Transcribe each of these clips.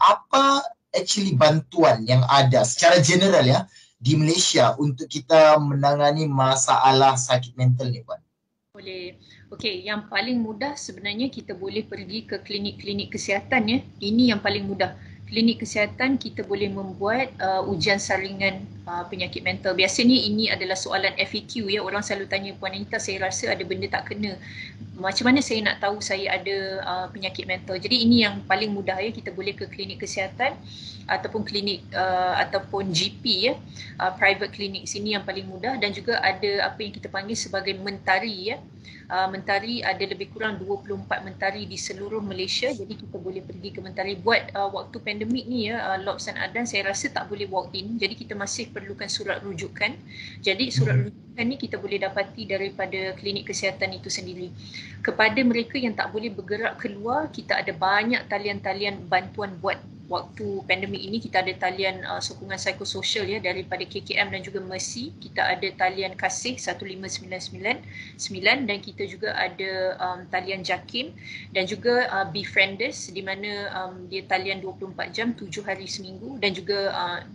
apa actually bantuan yang ada secara general ya di Malaysia untuk kita menangani masalah sakit mental ni, Puan? Boleh. Okey, yang paling mudah sebenarnya kita boleh pergi ke klinik-klinik kesihatan ya. Ini yang paling mudah. Klinik kesihatan kita boleh membuat ujian saringan penyakit mental. Biasanya ini adalah soalan FAQ ya. Orang selalu tanya, Puan Anita, saya rasa ada benda tak kena. Macam mana saya nak tahu saya ada penyakit mental? Jadi ini yang paling mudah ya. Kita boleh ke klinik kesihatan ataupun klinik ataupun GP ya, private clinic sini yang paling mudah. Dan juga ada apa yang kita panggil sebagai mentari ya. Mentari ada lebih kurang 24 mentari di seluruh Malaysia, jadi kita boleh pergi ke mentari. Buat waktu pandemik ni ya, Lobs dan Adan saya rasa tak boleh walk in, jadi kita masih perlukan surat rujukan. Jadi surat rujukan ni kita boleh dapati daripada klinik kesihatan itu sendiri. Kepada mereka yang tak boleh bergerak keluar, kita ada banyak talian-talian bantuan buat waktu pandemik ini. Kita ada talian sokongan psikososial ya daripada KKM dan juga Mercy. Kita ada talian kasih 15999 dan kita juga ada talian JAKIM dan juga Befrienders di mana dia talian 24 jam 7 hari seminggu, dan juga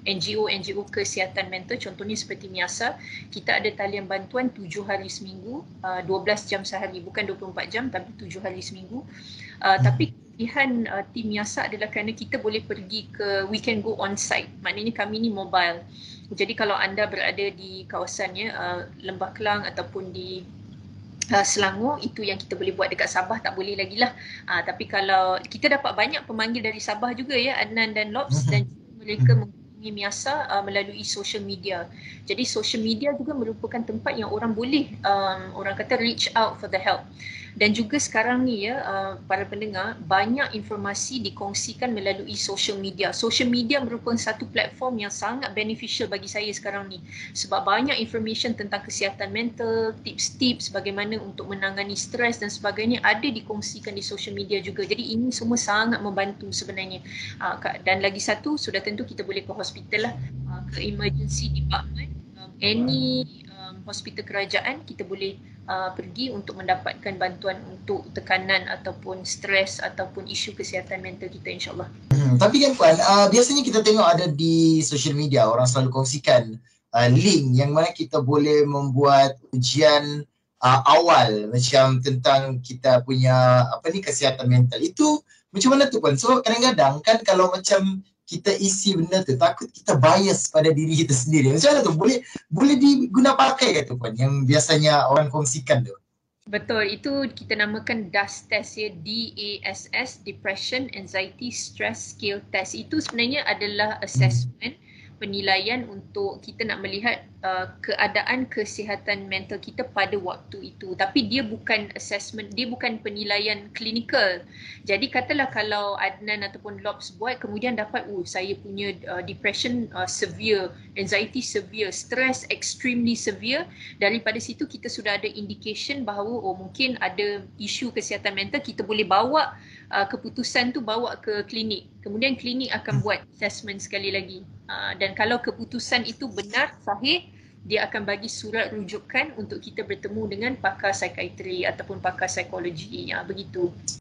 NGO kesihatan mental contohnya seperti MIASA, kita ada talian bantuan 7 hari seminggu, 12 jam sehari, bukan 24 jam tapi 7 hari seminggu. Tapi kelebihan tim MIASA adalah kerana kita boleh pergi ke, we can go on site, maknanya kami ni mobile. Jadi kalau anda berada di kawasannya Lembah Kelang ataupun di Selangor, itu yang kita boleh buat. Dekat Sabah tak boleh lagi lah. Tapi kalau kita dapat banyak pemanggil dari Sabah juga ya, Adnan dan Lobs, dan mereka menghubungi MIASA melalui social media. Jadi social media juga merupakan tempat yang orang boleh orang kata reach out for the help. Dan juga sekarang ni ya, para pendengar, banyak informasi dikongsikan melalui social media. Social media merupakan satu platform yang sangat beneficial bagi saya sekarang ni, sebab banyak information tentang kesihatan mental, tips-tips bagaimana untuk menangani stres dan sebagainya ada dikongsikan di social media juga. Jadi ini semua sangat membantu sebenarnya. Dan lagi satu, sudah tentu kita boleh ke hospital lah, ke emergency department, any hospital kerajaan kita boleh pergi untuk mendapatkan bantuan untuk tekanan ataupun stres ataupun isu kesihatan mental kita, insyaAllah. Tapi kan Puan, biasanya kita tengok ada di social media orang selalu kongsikan link yang mana kita boleh membuat ujian awal macam tentang kita punya kesihatan mental. Itu macam mana tu Puan? So kadang-kadang kan kalau macam kita isi benda tu, takut kita bias pada diri kita sendiri. Macam mana tu? Boleh diguna pakai ke tu Puan, yang biasanya orang kongsikan tu? Betul, itu kita namakan DASS test ya, DASS, Depression, Anxiety, Stress Scale Test. Itu sebenarnya adalah assessment, penilaian untuk kita nak melihat keadaan kesihatan mental kita pada waktu itu. Tapi dia bukan assessment, dia bukan penilaian klinikal. Jadi katalah kalau Adnan ataupun Lobs buat kemudian dapat, saya punya depression severe, anxiety severe, stress extremely severe. Daripada situ kita sudah ada indication bahawa mungkin ada isu kesihatan mental, kita boleh bawa keputusan tu bawa ke klinik. Kemudian klinik akan buat assessment sekali lagi. Dan kalau keputusan itu benar, sahih, dia akan bagi surat rujukan untuk kita bertemu dengan pakar psikiatri ataupun pakar psikologi. Begitu.